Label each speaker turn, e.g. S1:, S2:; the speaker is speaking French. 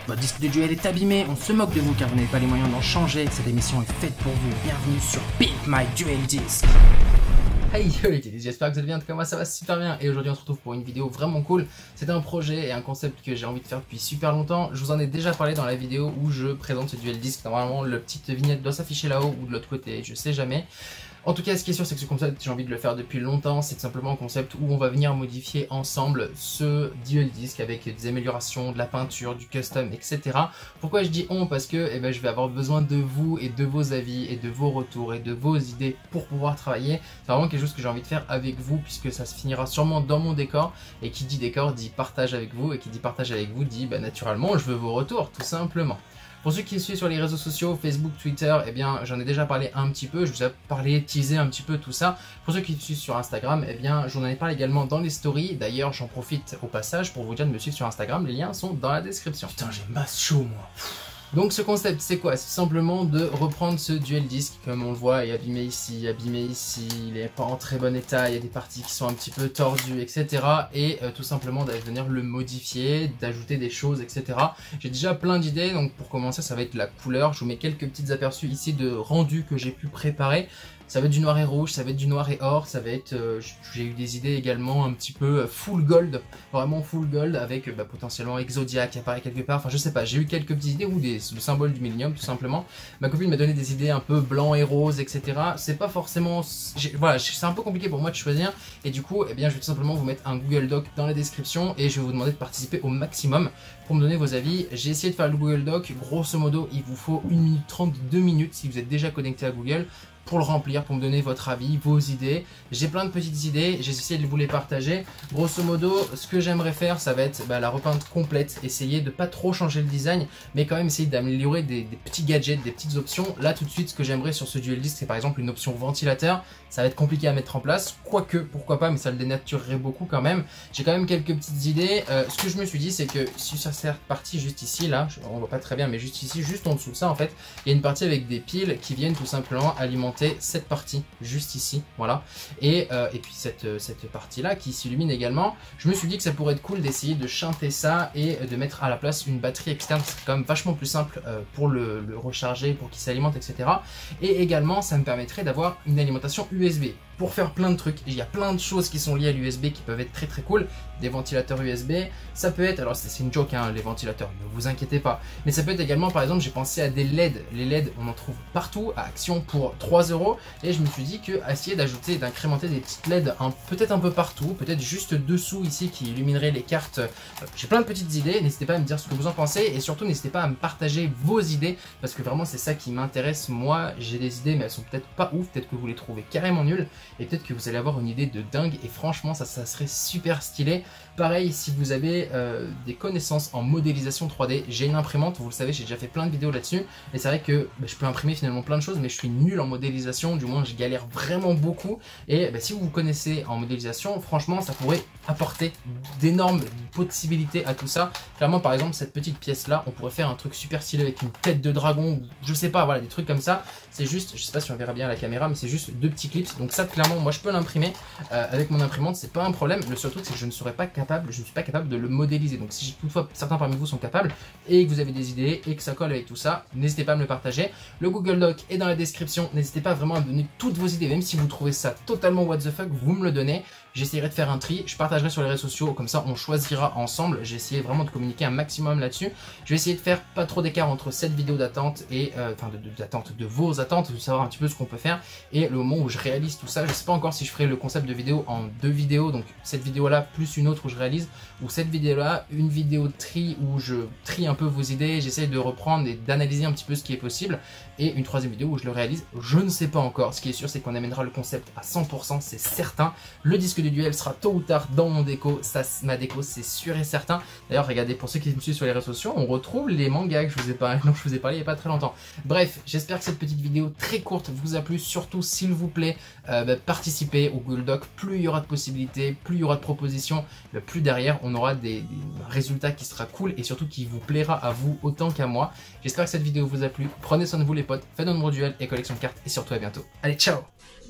S1: Votre disque de duel est abîmé, on se moque de vous car vous n'avez pas les moyens d'en changer. Cette émission est faite pour vous. Bienvenue sur Pimp My Duel Disc. Hey yo les kids, j'espère que vous allez bien, en tout cas moi ça va super bien et aujourd'hui on se retrouve pour une vidéo vraiment cool. C'est un projet et un concept que j'ai envie de faire depuis super longtemps. Je vous en ai déjà parlé dans la vidéo où je présente ce duel disc. Normalement le petite vignette doit s'afficher là-haut ou de l'autre côté, je sais jamais. En tout cas, ce qui est sûr, c'est que ce concept, j'ai envie de le faire depuis longtemps. C'est simplement un concept où on va venir modifier ensemble ce duel disc avec des améliorations, de la peinture, du custom, etc. Pourquoi je dis on? Parce que je vais avoir besoin de vous et de vos avis et de vos retours et de vos idées pour pouvoir travailler. C'est vraiment quelque chose que j'ai envie de faire avec vous puisque ça se finira sûrement dans mon décor. Et qui dit décor dit partage avec vous et qui dit partage avec vous dit naturellement je veux vos retours tout simplement. Pour ceux qui me suivent sur les réseaux sociaux, Facebook, Twitter, j'en ai déjà parlé un petit peu, je vous ai parlé, teasé un petit peu tout ça. Pour ceux qui me suivent sur Instagram, j'en ai parlé également dans les stories. D'ailleurs, j'en profite au passage pour vous dire de me suivre sur Instagram, les liens sont dans la description. Putain, j'ai masse chaud moi. Donc ce concept c'est quoi? C'est simplement de reprendre ce duel disc, comme on le voit, est abîmé ici, il est pas en très bon état, il y a des parties qui sont un petit peu tordues, etc. Et tout simplement d'aller venir le modifier, d'ajouter des choses, etc. J'ai déjà plein d'idées, donc pour commencer ça va être la couleur. Je vous mets quelques petits aperçus ici de rendu que j'ai pu préparer. Ça va être du noir et rouge, ça va être du noir et or, ça va être, j'ai eu des idées également un petit peu full gold, vraiment full gold avec potentiellement Exodia qui apparaît quelque part, enfin je sais pas, j'ai eu quelques petites idées ou le symbole du Millennium tout simplement. Ma copine m'a donné des idées un peu blanc et rose, etc. C'est pas forcément, voilà, c'est un peu compliqué pour moi de choisir et du coup, je vais tout simplement vous mettre un Google Doc dans la description et je vais vous demander de participer au maximum pour me donner vos avis. J'ai essayé de faire le Google Doc, grosso modo il vous faut 1 minute 30, 2 minutes si vous êtes déjà connecté à Google pour le remplir, pour me donner votre avis, vos idées. J'ai plein de petites idées, j'ai essayé de vous les partager. Grosso modo, ce que j'aimerais faire, ça va être la repeinte complète, essayer de pas trop changer le design, mais quand même essayer d'améliorer des petits gadgets, des petites options. Là, tout de suite, ce que j'aimerais sur ce duel disc, c'est par exemple une option ventilateur. Ça va être compliqué à mettre en place, quoique, pourquoi pas, mais ça le dénaturerait beaucoup quand même. J'ai quand même quelques petites idées. Ce que je me suis dit, c'est que si ça sert partie juste ici, là, on voit pas très bien, mais juste ici, juste en dessous de ça, en fait, il y a une partie avec des piles qui viennent tout simplement alimenter cette partie juste ici, voilà, et puis cette partie là qui s'illumine également. Je me suis dit que ça pourrait être cool d'essayer de chanter ça et de mettre à la place une batterie externe, c'est quand même vachement plus simple pour le recharger, pour qu'il s'alimente, etc. Et également ça me permettrait d'avoir une alimentation USB pour faire plein de trucs. Il y a plein de choses qui sont liées à l'USB qui peuvent être très très cool. Des ventilateurs USB, ça peut être, alors c'est une joke hein, les ventilateurs, ne vous inquiétez pas, mais ça peut être également, par exemple, j'ai pensé à des LED. Les LED on en trouve partout à Action pour 3 € et je me suis dit que essayer d'ajouter, d'incrémenter des petites LED peut-être un peu partout, peut-être juste dessous ici qui illuminerait les cartes. J'ai plein de petites idées, n'hésitez pas à me dire ce que vous en pensez et surtout n'hésitez pas à me partager vos idées parce que vraiment c'est ça qui m'intéresse. Moi j'ai des idées mais elles sont peut-être pas ouf, peut-être que vous les trouvez carrément nulles et peut-être que vous allez avoir une idée de dingue et franchement ça serait super stylé. Pareil, si vous avez des connaissances en modélisation 3D, j'ai une imprimante, vous le savez, j'ai déjà fait plein de vidéos là-dessus et c'est vrai que je peux imprimer finalement plein de choses mais je suis nul en modélisation, du moins je galère vraiment beaucoup et si vous vous connaissez en modélisation, franchement ça pourrait apporter d'énormes possibilités à tout ça. Clairement par exemple cette petite pièce là, on pourrait faire un truc super stylé avec une tête de dragon, je sais pas, voilà des trucs comme ça. C'est juste, je sais pas si on verra bien à la caméra, mais c'est juste 2 petits clips. Donc ça clairement moi je peux l'imprimer avec mon imprimante, c'est pas un problème. Le seul truc c'est que je ne suis pas capable de le modéliser. Donc si toutefois certains parmi vous sont capables et que vous avez des idées et que ça colle avec tout ça, n'hésitez pas à me le partager. Le Google Doc est dans la description, n'hésitez pas vraiment à me donner toutes vos idées, même si vous trouvez ça totalement what the fuck, vous me le donnez. J'essaierai de faire un tri, je partagerai sur les réseaux sociaux, comme ça on choisira ensemble. J'ai essayé vraiment de communiquer un maximum là-dessus. Je vais essayer de faire pas trop d'écart entre cette vidéo d'attente et de vos attentes, de savoir un petit peu ce qu'on peut faire et le moment où je réalise tout ça. Je sais pas encore si je ferai le concept de vidéo en 2 vidéos, donc cette vidéo là plus une autre où je réalise, ou cette vidéo là, une vidéo de tri où je trie un peu vos idées, j'essaie de reprendre et d'analyser un petit peu ce qui est possible, et une 3e vidéo où je le réalise. Je ne sais pas encore, ce qui est sûr c'est qu'on amènera le concept à 100%, c'est certain. Le disque du duel sera tôt ou tard dans mon déco, ça, ma déco c'est sûr et certain. D'ailleurs regardez, pour ceux qui me suivent sur les réseaux sociaux, on retrouve les mangas que je vous ai parlé, dont je vous ai parlé il n'y a pas très longtemps. Bref, j'espère que cette petite vidéo très courte vous a plu, surtout s'il vous plaît, participez au Google Doc. Plus il y aura de possibilités, plus il y aura de propositions, plus derrière on aura des résultats qui sera cool et surtout qui vous plaira à vous autant qu'à moi. J'espère que cette vidéo vous a plu, prenez soin de vous les potes, faites un nombre duel et collection de cartes et surtout à bientôt. Allez, ciao!